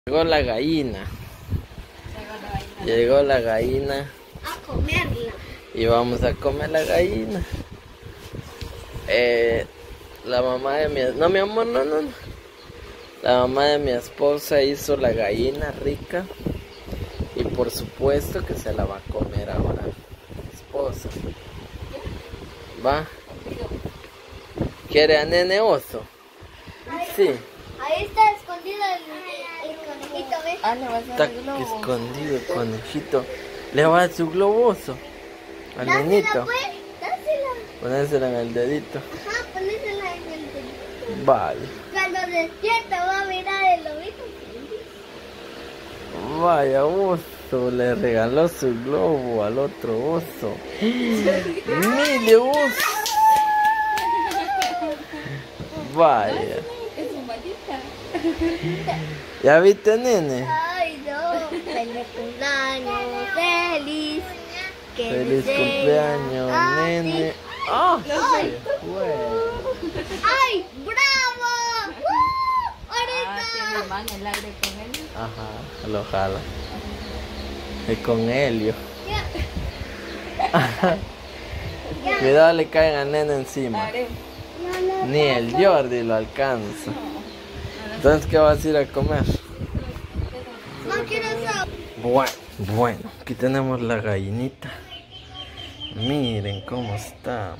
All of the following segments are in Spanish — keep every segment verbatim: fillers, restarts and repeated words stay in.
Llegó la gallina. Llegó la gallina. A comerla. Y vamos a comer la gallina. Eh, la mamá de mi... No, mi amor, no, no, no. La mamá de mi esposa hizo la gallina rica. Y por supuesto que se la va a comer ahora mi esposa. ¿Va? ¿Quiere a nene oso? Sí. Ahí está escondido el, el conejito, ¿ves? Ah, le va a hacer Está el globo. escondido el conejito. Le va a dar su globoso al nenito. Dásela, pues. Dásela. Ponérsela en el dedito. Ajá, ponésela en el dedito. Vale. Cuando despierta va a mirar el lobito. Vaya oso, le regaló su globo al otro oso. Mire oso. Vaya. Es su maldita. ¿Ya viste, nene? Ay, no. Feliz cumpleaños, feliz. Que Feliz desees cumpleaños, a ti. nene. ¡Ah! Ay. Se fue. ¡Ay, bravo! ¡Uh! Ah, ¡Ahorita! tiene man el aire con él. Ajá, lo jala. Es con Helio. Ya. Cuidado, le caen al nene encima. Haré. No, no, Ni el Jordi lo alcanza. Entonces, ¿qué vas a ir a comer? no quiero saber. Bueno, bueno, aquí tenemos la gallinita. Miren cómo está.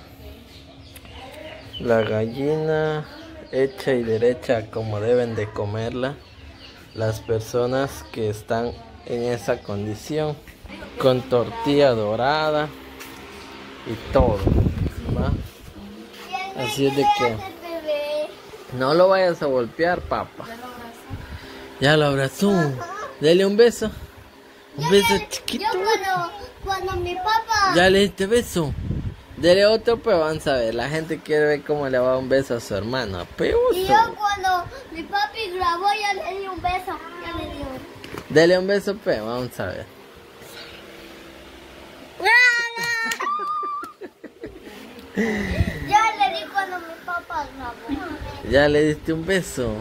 La gallina hecha y derecha como deben de comerla las personas que están en esa condición. Con tortilla dorada y todo, ¿va? Así es de que no lo vayas a golpear, papá. Ya lo abrazó. Dele un beso. Un beso chiquito. Yo cuando, cuando mi papá... Ya le diste beso. Dele otro, pero vamos a ver. La gente quiere ver cómo le va a dar un beso a su hermano. Y Peoso. yo cuando mi papi grabó, ya le di un beso. Ya le di un... Dele un beso, pero vamos a ver. Ya le di cuando mi papá grabó. Ya le diste un beso.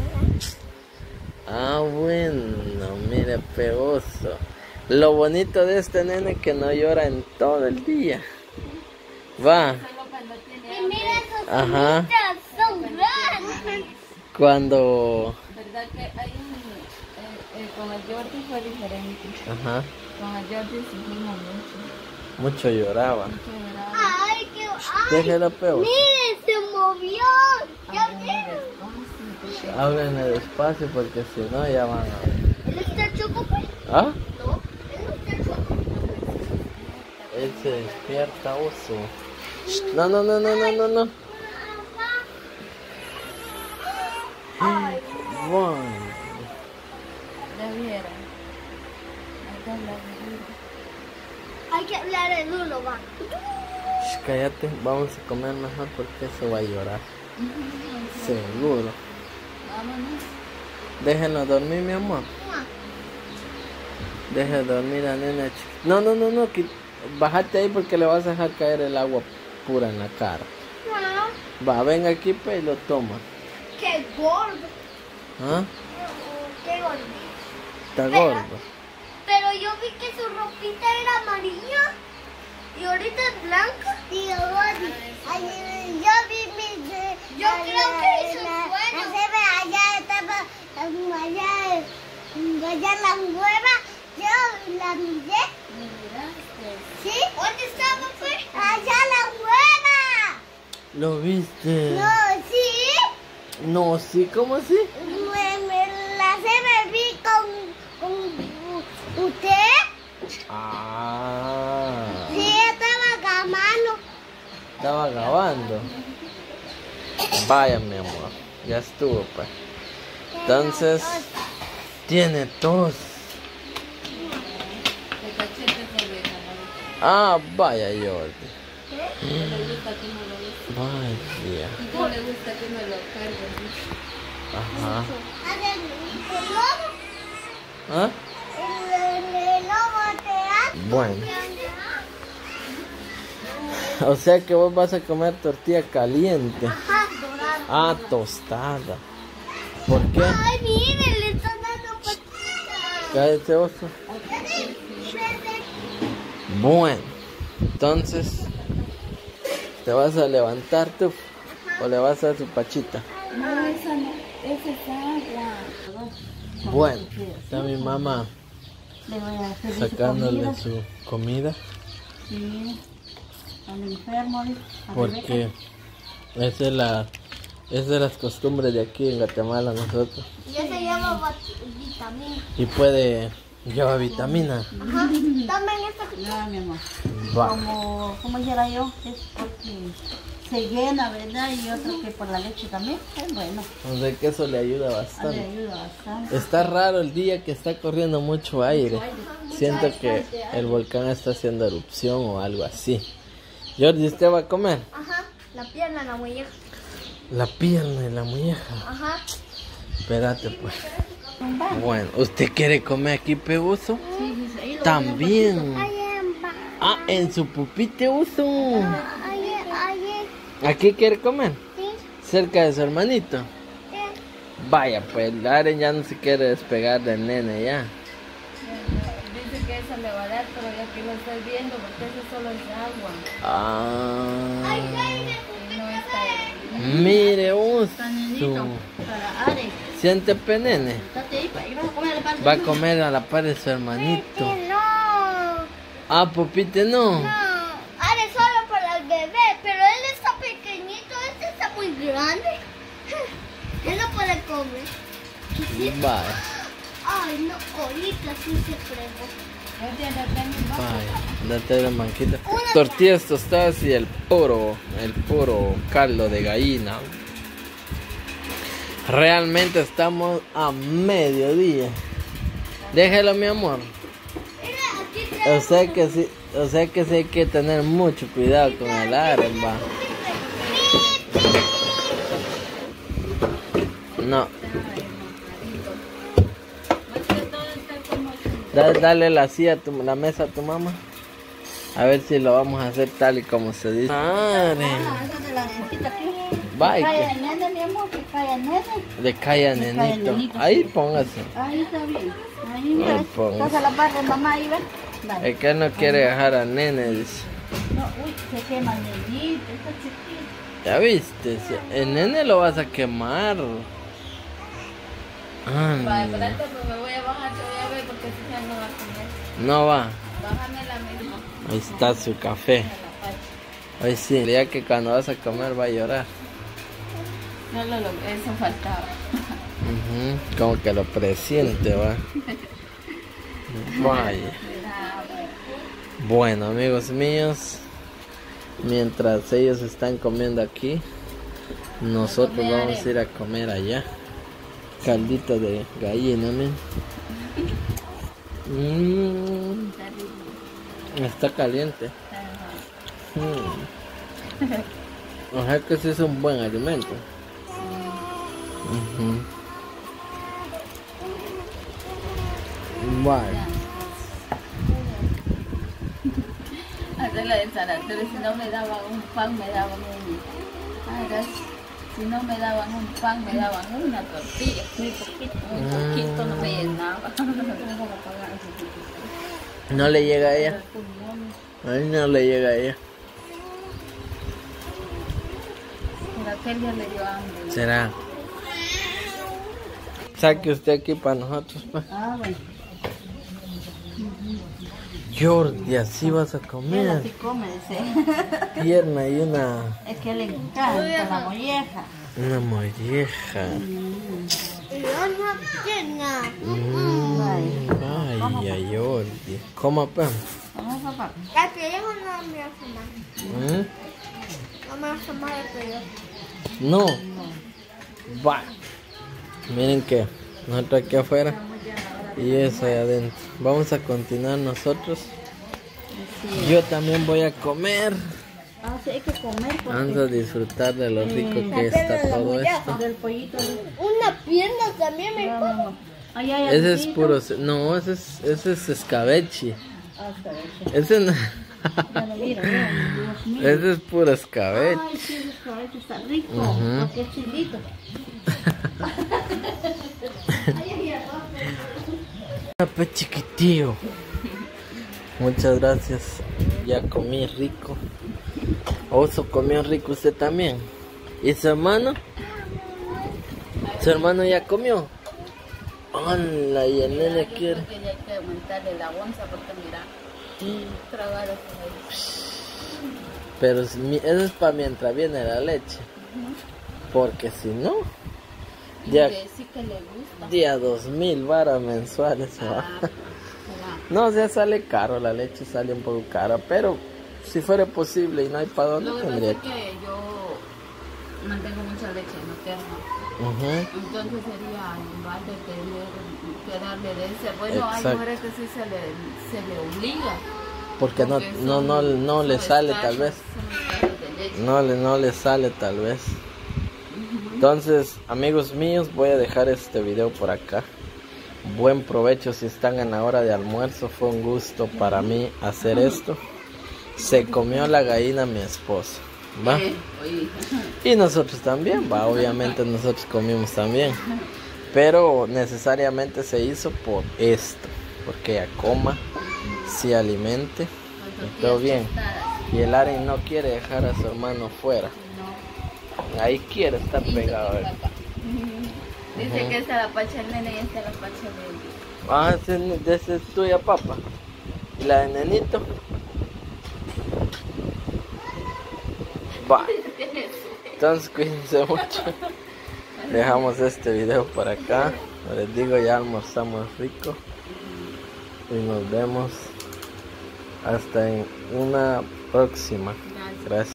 Ah, bueno, mire, pegoso. Lo bonito de este nene es que no llora en todo el día. Va. Solo cuando tiene Y hambre. mira, sus Ajá. uñitas son grandes. Cuando... ¿Verdad que hay un... Eh, eh, con el Jordi fue diferente. Ajá. Con el Jordi sufrimos mucho. Mucho lloraba. Mucho lloraba. Ay, qué... Ay, Déjelo, peor. miren, se movió. ¿Ya Háblame vieron? despacio. Háblenle despacio porque si no ya van a ver. ¿Él está choco, pues? ¿Ah? No, él no está choco. Él se despierta, oso. Shh, No, no, no, no, no, no, no. Ay, Bueno. Ya vieron. Hay que hablar de vida. hay que hablar en uno, va. Shh, cállate, vamos a comer mejor porque se va a llorar. Seguro. Vámonos. Déjenlo dormir, mi amor. Deja dormir a nena chiquita. No, no, no, no. que- Bájate ahí porque le vas a dejar caer el agua pura en la cara. No, Va, ven aquí, pe, y lo toma. qué gordo. ¿Ah? Qué gordo. Está Pero- gordo. Pero yo vi que su ropita era amarilla y ahorita es blanca. Sí, yo vi mi... Yo creo que hizo sueño. Allá estaba, allá, allá la hueva, yo la miré. ¿Me miraste? ¿Sí? ¿Dónde estaba, pues? Allá la hueva. ¿Lo viste? No, sí. No, sí, ¿cómo así? Me, me la se me vi con, con usted. Ah. Sí, estaba gamando. Estaba grabando. Vaya, mi amor. Ya estuvo, pues. Entonces, tiene tos. De cachete por oreja, ¿no? Ah, vaya, Jordi. ¿Cómo le gusta que uno lo use? Vaya. ¿Y cómo le gusta que uno lo cargue? Ajá. ¿El lobo? ¿Ah? ¿El, el lobo te hace? Bueno. O sea que vos vas a comer tortilla caliente. Ajá, dorado. Ah, tostada. ¿Por qué? Ay, miren, le están dando Cállate, oso. Bueno, entonces, ¿te vas a levantar tú o le vas a dar su pachita? No, esa no, esa es agua. Bueno, está mi mamá Le voy a hacer sacándole comida. su comida Sí, al enfermo, dice, a porque esa es la es de las costumbres de aquí en Guatemala nosotros. Ya se llama bat- vitamina. Y puede llevar vitamina. Ajá. Tomen esta. No, mi amor. Va. Como, como dijera yo, es porque se llena, ¿verdad? Y otro que por la leche también. Es bueno, O sea que eso le ayuda le bastante. ayuda bastante. Está raro el día que está corriendo mucho aire. Siento que el volcán está haciendo erupción o algo así. Jordi, ¿usted va a comer? Ajá. La pierna, la muñeca. La pierna y la muñeca. Ajá. Espérate pues. Bueno, ¿usted quiere comer aquí, Pebuso? Sí, sí, sí, ahí lo También. Ahí en ba- Ah, en su pupite uso. Ahí, ahí, ¿Aquí quiere comer? sí, Cerca de su hermanito. sí. Vaya, pues Aren ya no se quiere despegar del nene ya. Dice que eso le va a dar, pero ya que lo estoy viendo, porque eso solo es agua. Ah, Y no está ahí. mire uso. Nenito, para Are. Siente penene. Estate ahí, ahí vas a comer el pan. Va a comer a la par de su hermanito. Pupite no. Ah, Pupite no. No. Are solo para el bebé, pero él está pequeñito, este está muy grande. Él no puede comer. Vaya, Ay, no, ahorita sí se fregó. vaya. Date la manquita. Tortillas tostadas y el puro, el puro caldo de gallina. Realmente estamos a mediodía. Déjelo, mi amor. Mira, aquí O sea que sí, o sea que sí hay que tener mucho cuidado con el aren, va. No. Dale, dale la silla, a tu, la mesa a tu mamá. A ver si lo vamos a hacer tal y como se dice. Aren. Esa de la dentita aquí. Vaya, Calla que el nene, mi amor, que calla el nene. le cae a Le cae el nenito. nenito, Ahí sí. póngase. Ahí está bien. Ahí Ahí mira, ponga. estás a la par de mamá ahí, ¿ves? Vale. Es que él no quiere dejar al nene, dice. No, uy, se quema el nenito, está chiquito. Ya viste, si- el nene lo vas a quemar. Vale, Ay, espérate, pues me voy a bajar, te voy a ver porque si ya no va a comer. no va. Bájame la misma. Ahí está su café. A la pacha. Hoy sí, ya que cuando vas a comer va a llorar. No lo logré, eso faltaba. Ujú, como que lo presiente, va. Vaya. Bueno, amigos míos, mientras ellos están comiendo aquí, nosotros vamos a ir a comer allá. Caldito de gallina, men. Mm, está caliente. Mm. O sea que sí es un buen alimento. Ujú. Vale. Hacer la ensalada, pero si no me daban un pan, me daban un... Ay, gracias. Si no me daban un pan, me daban una tortilla. Muy poquito, muy poquito, no me llenaba. No le llega a ella. A mí no le llega a ella. Pero aquel día le dio hambre. ¿no? ¿Será? Saque usted aquí para nosotros, pues. Ah, bueno. Jordi, así vas a Él comer. así come, dice. Pierna y una, Es que le encanta la molleja. una molleja. Y una pierna. Mm, vaya, Jordi. Coma, pues. Vamos, papá. La pierna no me hace mal. ¿Mm? No me hace mal el pelo. No. Va. Miren que nosotros aquí afuera y eso ahí adentro. Vamos a continuar nosotros. Yo también voy a comer. Ah, sí, hay que comer porque Vamos a disfrutar de lo rico que está todo esto. del pollito. Una pierna también me No, como. no, no. Ahí hay Ese es arrocito. puro, ce- no, ese es, ese es escabeche. Ah, está bien. Ese no, Ya lo miro, mira, Dios mío. ese es puro escabeche. Ay, sí, ese escabeche está rico, Ujú. porque es chilito. Pues chiquitillo. Muchas gracias. Ya comí rico. Oso comió rico usted también. ¿Y su hermano? ¿Su hermano ya comió? Hola, y el nene quiere. Que ya hay que aumentarle la onza porque mira, tragar ahí. Pero si- eso es para mientras viene la leche. Porque si no, Y ya que sí que le gusta. día dos mil varas mensuales se va. Ah, será. No, ya sale caro, la leche sale un poco cara, pero si fuera posible y no hay para dónde, Lo que pasa tendría es que... que yo mantengo mucha leche materna. Ujú. Entonces sería en lugar de tener que darle de ese. Bueno, hay Exacto. mujeres que sí se le, se le obliga. Porque no, porque no, son- no, no le son sale escasos, tal vez. son escasos de leche. No le, no le sale tal vez. Entonces, amigos míos, voy a dejar este video por acá. Buen provecho si están en la hora de almuerzo. Fue un gusto para mí hacer esto. Se comió la gallina mi esposa, ¿va? Eh, oye, Y nosotros también, va. Obviamente nosotros comimos también. Pero necesariamente se hizo por esto. Porque ella coma, se alimente. con Y todo bien. tortillas tostadas. Y el Aren no quiere dejar a su hermano fuera. No. Ahí quiere estar pegado a él. Dice Ujú. que esta es la pacha del nene y esta es la pacha de Ah, ese- esa es tuya, papá. ¿Y la de nenito? Va. Entonces cuídense mucho. Dejamos este video por acá. Les digo, ya almorzamos rico. Y nos vemos hasta en una próxima. Gracias. Gracias.